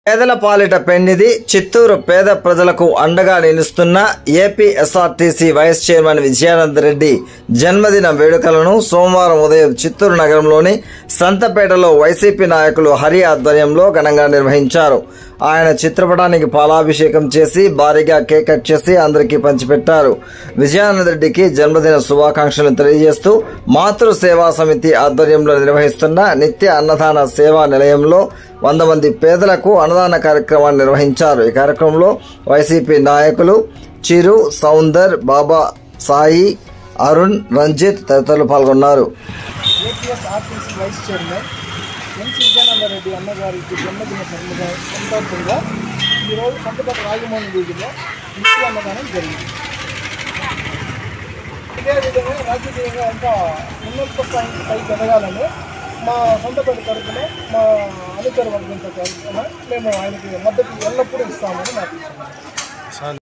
పేదల పాలిట పెన్నిధి చిత్తూరు పేద ప్రజలకు అండగా నిలుస్తున్న AP SRTC vice chairman Vijayananda Reddy జన్మదిన వేడుకలను సోమవారం ఉదయం చిత్తూరు నగరంలోని సంతపేటలో వైసీపీ నాయకులు హరి ఆధ్వర్యంలో ఘనంగా నిర్వహించారు. ఆయన చిత్రపటానికి పాలాభిషేకం చేసి భారీగా కేక్ కట్ చేసి అందరికీ పంచిపెట్టారు. విజయానంద రెడ్డికి జన్మదిన శుభాకాంక్షలు తెలియజేస్తూ మాతృ సేవా సమితి ఆధ్వర్యంలో నిర్వహిస్తున్న నిత్య అన్నదాన సేవా నిలయంలో 100 మంది పేదలకు అన్నదాన కార్యక్రమాన్ని నిర్వహించారు. ఈ కార్యక్రమంలో వైసీపీ నాయకులు చిరు, సౌందర్, బాబా సాయి, అరుణ్, రంజిత్ తదితరులు పాల్గొన్నారు. విజయానంద రెడ్డి అన్నగారికి జన్మదిన సందర్భంగా ఈరోజు సంతపేట రాజమోహన్ వీధిలో నిత్య అన్నదానం జరిగింది. ఇదే విధంగా రాజకీయంగా అంతా ఉన్నత స్థాయికి పైకి ఎదగాలని మా సంతపేట తరఫున మా అనుచర వర్గంతో తరఫున మేము ఆయనకి మద్దతు ఎల్లప్పుడూ ఇస్తామని మాట్లాడుతున్నాం.